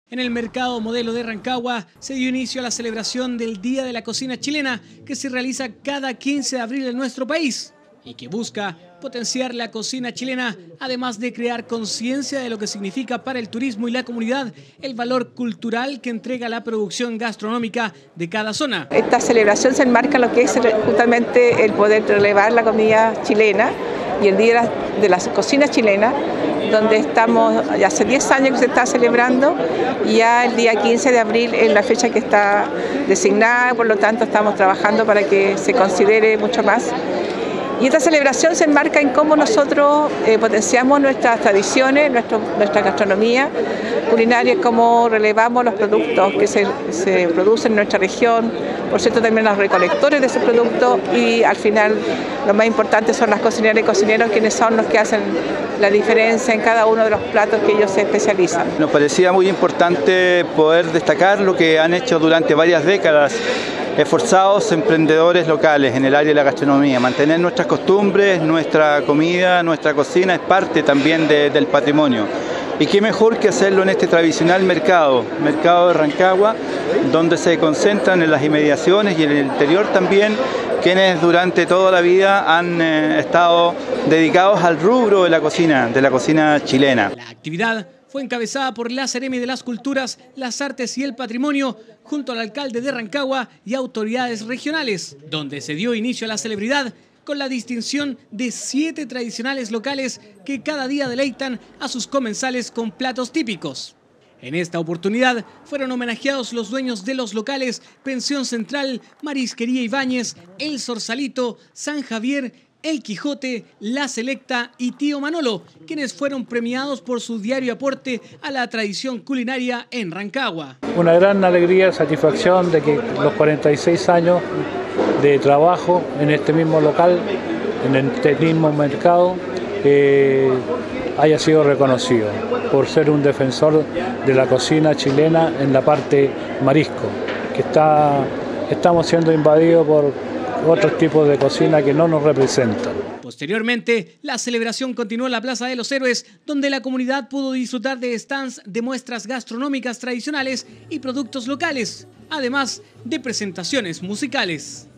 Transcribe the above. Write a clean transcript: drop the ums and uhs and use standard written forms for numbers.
En el mercado modelo de Rancagua se dio inicio a la celebración del Día de la Cocina Chilena, que se realiza cada 15 de abril en nuestro país y que busca potenciar la cocina chilena, además de crear conciencia de lo que significa para el turismo y la comunidad el valor cultural que entrega la producción gastronómica de cada zona. Esta celebración se enmarca en lo que es justamente el poder relevar la comida chilena y el Día de la Cocina Chilena, donde estamos, ya hace 10 años que se está celebrando, y ya el día 15 de abril es la fecha que está designada, por lo tanto estamos trabajando para que se considere mucho más. Y esta celebración se enmarca en cómo nosotros potenciamos nuestras tradiciones, nuestra gastronomía culinaria, cómo relevamos los productos que se producen en nuestra región, por cierto también los recolectores de esos productos, y al final lo más importante son las cocineras y cocineros, quienes son los que hacen la diferencia en cada uno de los platos que ellos se especializan. Nos parecía muy importante poder destacar lo que han hecho durante varias décadas esforzados emprendedores locales en el área de la gastronomía. Mantener nuestras costumbres, nuestra comida, nuestra cocina es parte también del patrimonio. Y qué mejor que hacerlo en este tradicional mercado de Rancagua, donde se concentran en las inmediaciones y en el interior también quienes durante toda la vida han estado dedicados al rubro de la cocina chilena. La actividad fue encabezada por la Seremi de las Culturas, las Artes y el Patrimonio, junto al alcalde de Rancagua y autoridades regionales, donde se dio inicio a la celebridad con la distinción de 7 tradicionales locales que cada día deleitan a sus comensales con platos típicos. En esta oportunidad fueron homenajeados los dueños de los locales Pensión Central, Marisquería Ibáñez, El Zorsalito, San Javier, El Quijote, La Selecta y Tío Manolo, quienes fueron premiados por su diario aporte a la tradición culinaria en Rancagua. Una gran alegría, satisfacción de que los 46 años de trabajo en este mismo local, en este mismo mercado, haya sido reconocido por ser un defensor de la cocina chilena en la parte marisco, que estamos siendo invadidos por otros tipos de cocina que no nos representan. Posteriormente, la celebración continuó en la Plaza de los Héroes, donde la comunidad pudo disfrutar de stands de muestras gastronómicas tradicionales y productos locales, además de presentaciones musicales.